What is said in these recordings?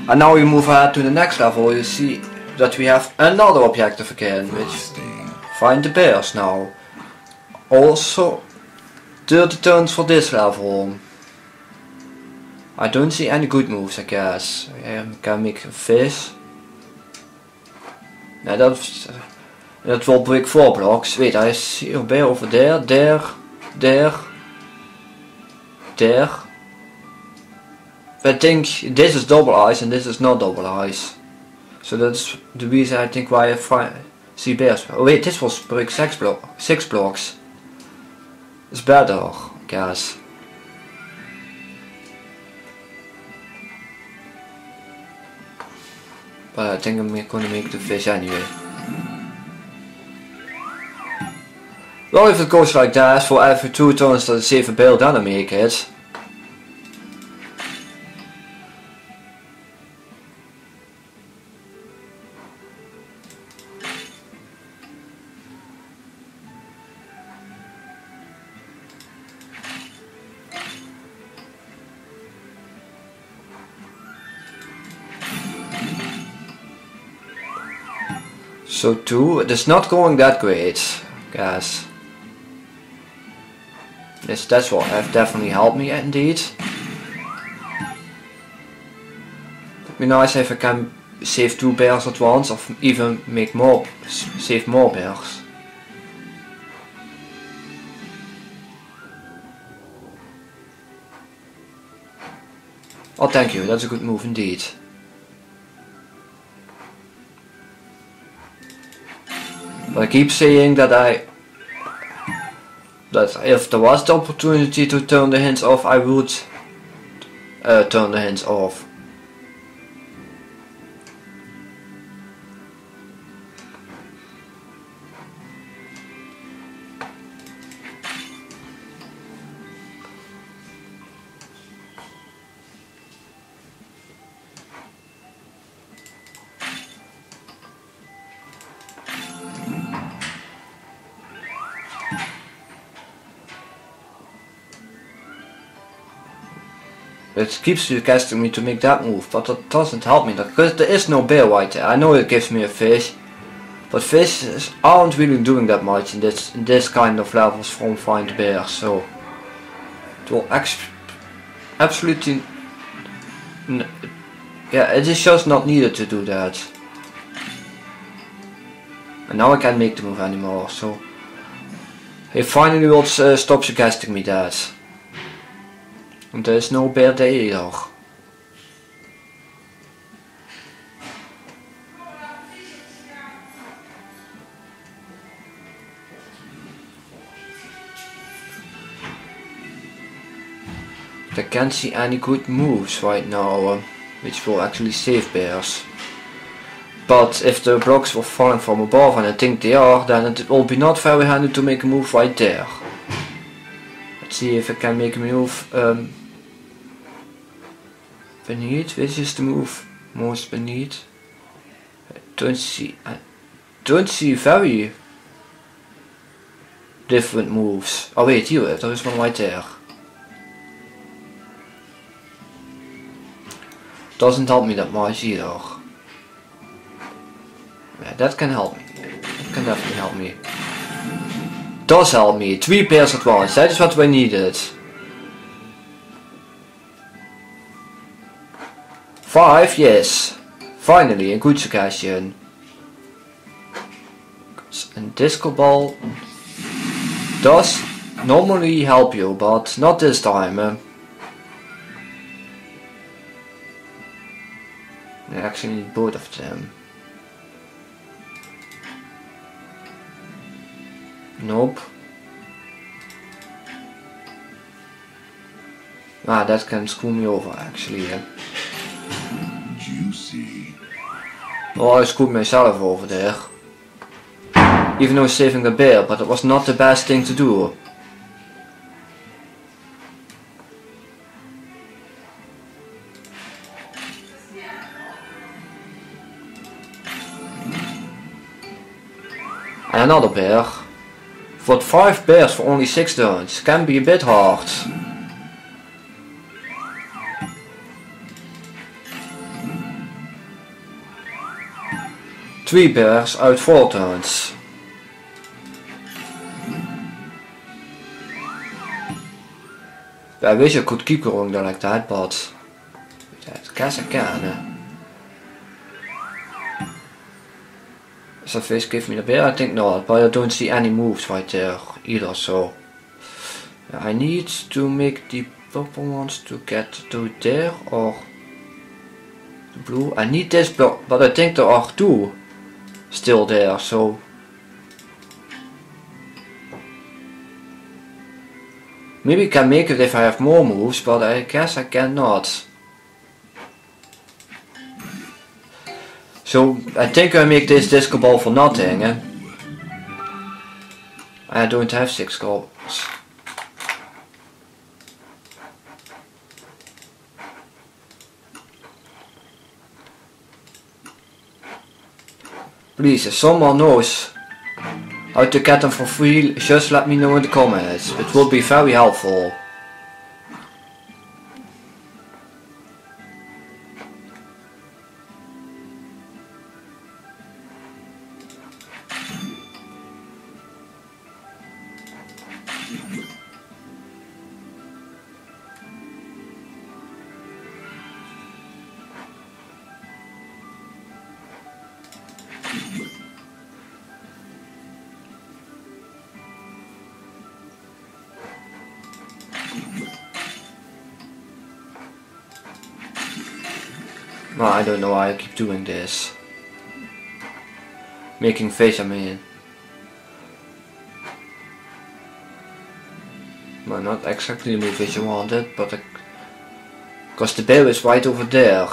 And now we move ahead to the next level. You see that we have another objective again, which find the bears now. Also 30 turns for this level. I don't see any good moves, I guess. I can make a fish. Now that will break 4 blocks. Wait, I see a bear over there, there. I think this is double ice and this is not double ice. So that's the reason I think why I see bears. Oh wait, this will break 6 blocks. It's better, I guess. But I think I'm gonna make the fish anyway. Well, if it goes like that, for every 2 turns that I save a bear, then I make it. So 2, it is not going that great, guys. That's what have definitely helped me indeed. It'd be nice if I can save 2 bears at once, or even make more, save more bears. Oh, thank you, that's a good move indeed. But I keep saying that if there was the opportunity to turn the hints off, I would turn the hints off. It keeps suggesting me to make that move, but that doesn't help me because there is no bear right there. I know it gives me a fish, but fishes aren't really doing that much in this kind of levels from Find Bears, so it will absolutely, yeah, it is just not needed to do that. And now I can't make the move anymore, so he finally will stop suggesting me that. And there is no bear there either. I can't see any good moves right now, which will actually save bears. But if the blocks were falling from above, and I think they are, then it will be not very handy to make a move right there. Let's see if I can make a move beneath. Which is the move most beneath? I don't see very different moves. Oh wait, here, there is one right there. Doesn't help me that much either. Yeah, that can help me. That can definitely help me. Does help me. 3 pairs at once. That is what we needed. 5, yes. Finally, a good suggestion. And disco ball does normally help you, but not this time. I actually need both of them. Nope. Ah, that can screw me over actually. Juicy. Oh, I screwed myself over there. Even though saving the bear, but it was not the best thing to do. And another bear. But 5 bears for only 6 turns can be a bit hard. 2 bears out 4 turns. I wish I could keep going there like that, but I guess I can. Does that fish give me the bear? I think not, but I don't see any moves right there either, so I need to make the purple ones to get to there, or the blue. I need this block, but I think there are 2 still there, so maybe I can make it if I have more moves, but I guess I cannot. So I think I make this disco ball for nothing. I don't have 6 goals. Please, if someone knows how to get them for free, just let me know in the comments. It will be very helpful. Well, I don't know why I keep doing this. Making fish, I mean. Well, not exactly the move which I wanted, but because the bear is right over there.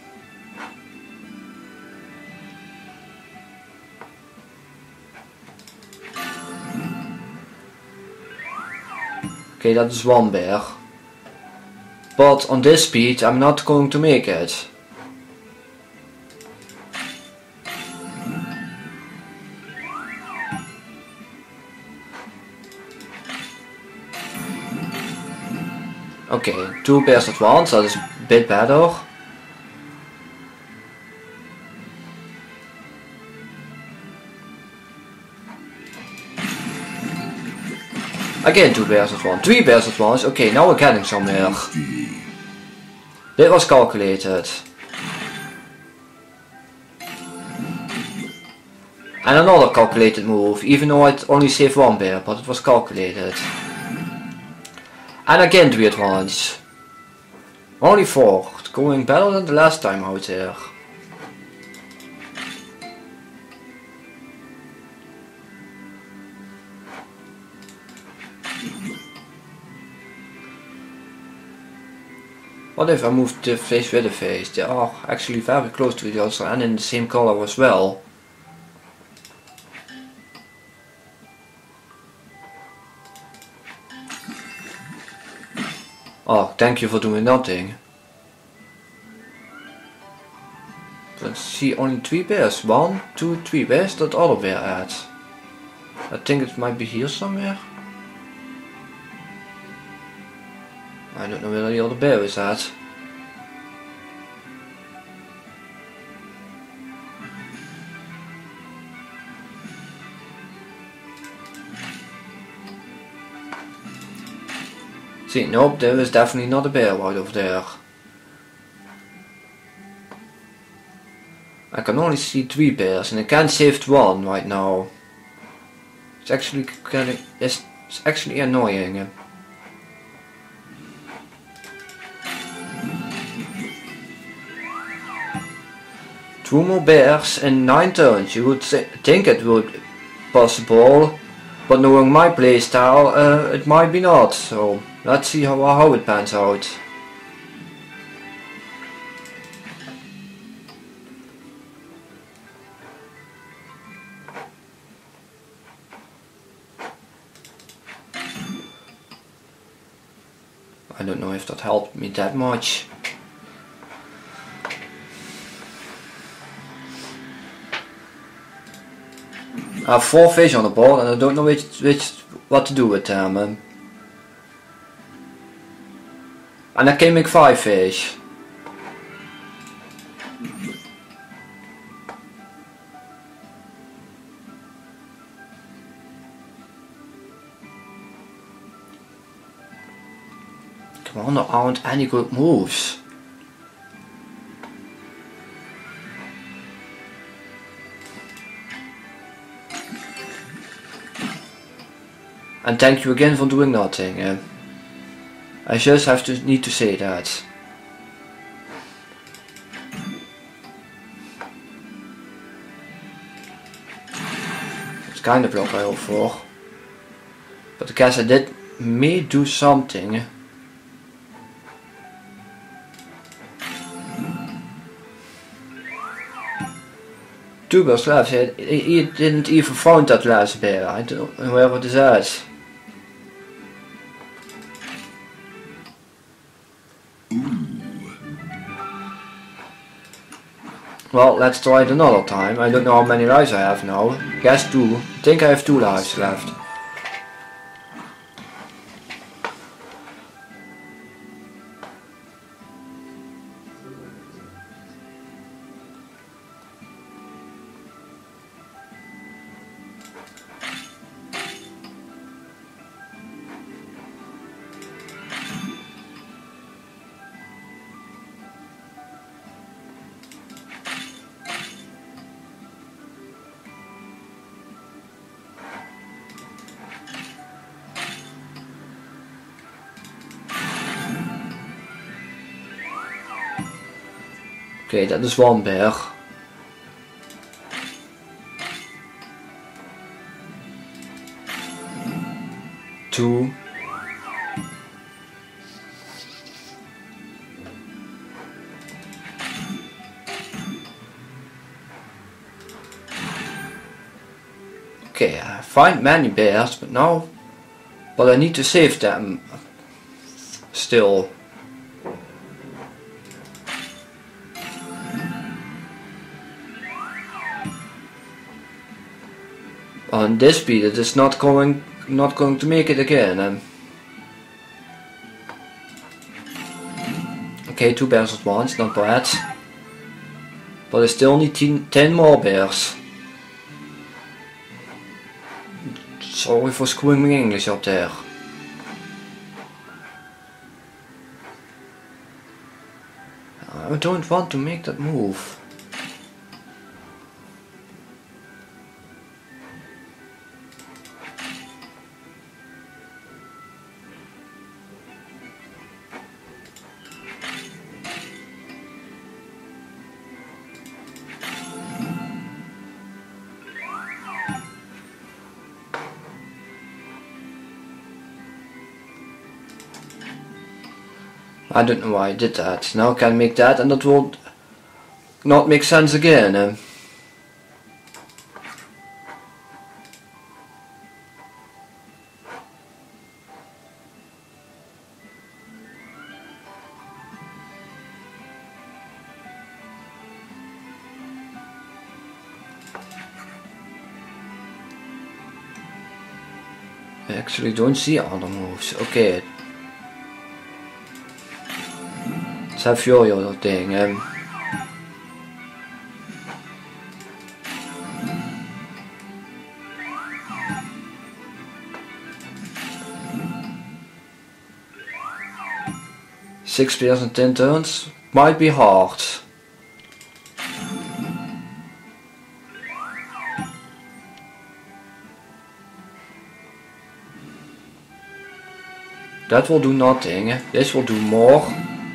Okay, that is 1 bear. But on this speed I'm not going to make it. Okay, 2 bears at once, that is a bit better. Again 2 bears at once, 3 bears at once. Okay, now we're getting somewhere. Dit was calculated. And another calculated move, even though I'd only saved 1 bear, but it was calculated. And again 3 at once. Only 4, going better than the last time out there. What if I move the face with the face? They are actually very close to each other and in the same color as well. Oh, thank you for doing nothing. Let's see, only 3 bears. 1, 2, 3. Where's that other bear at? I think it might be here somewhere. I don't know where the other bear is at. See, nope, there is definitely not a bear right over there. I can only see 3 bears and I can't save 1 right now. It's actually it's actually annoying. Two more bears in 9 turns. You would think it would be possible, but knowing my playstyle, it might be not. So let's see how it pans out. I don't know if that helped me that much. I have 4 fish on the board and I don't know what to do with them. And I can make 5 fish. Well, there aren't any good moves. And thank you again for doing nothing. I just need to say that. It's kind of block I hope for. But I guess I may do something. Two bears left. He didn't even find that last bear. I don't know where it is at. Well, let's try it another time. I don't know how many lives I have now. Guess 2. I think I have 2 lives left. Okay, dat is 1 bear. Two. Okay, I find many bears, but I need to save them still. On this speed, it is not going to make it again. Okay, 2 bears at once, not bad. But I still need 10 more bears. Sorry for screwing my English up there. I don't want to make that move. I don't know why I did that. Now I can make that and that will not make sense again. I actually don't see other moves. Okay. Let's have Fury or that thing. Six bears and 10 turns might be hard. That will do nothing. This will do more.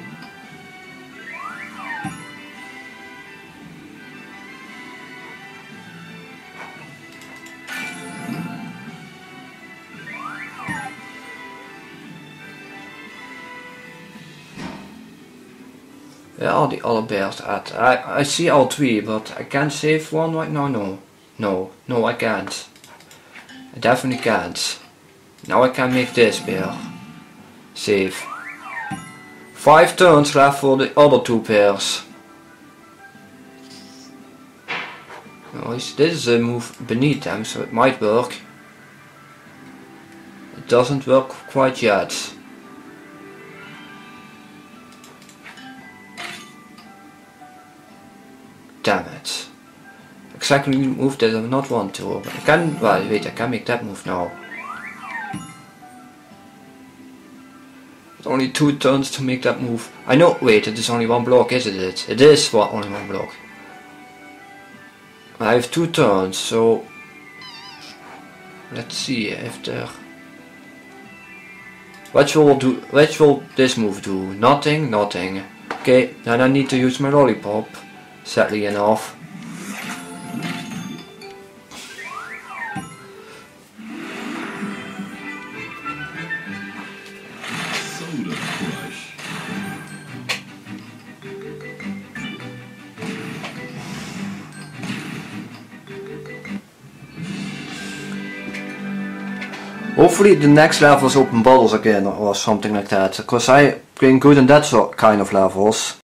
Where are the other bears at? I see all 3, but I can't save one right now. No, I can't. I definitely can't. Now I can make this bear. Save. 5 turns left for the other 2 pairs. Oh, this is a move beneath them, so it might work. It doesn't work quite yet. Damn it. Exactly the move that I not want to. But I can, well wait, I can make that move now. It only only 2 turns to make that move. I know, wait, it is only 1 block, isn't it? It is only 1 block. I have 2 turns, so let's see if there. What will this move do? Nothing, nothing. Okay, then I need to use my lollipop, sadly enough. Soda Crush. Hopefully the next levels open bottles again or something like that, because I've been good in that kind of levels.